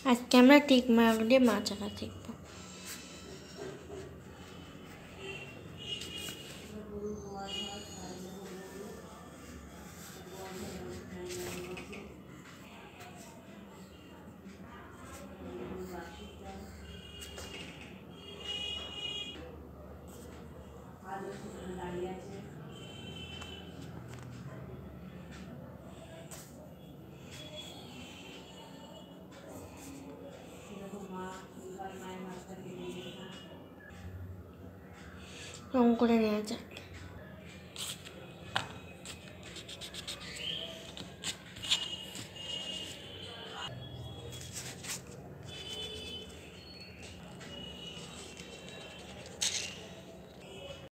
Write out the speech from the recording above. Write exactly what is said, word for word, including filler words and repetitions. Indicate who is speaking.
Speaker 1: আজকে আমরা tick mark দিয়ে মাছ আঁকা শিখব। রং করে নেওয়া যাক।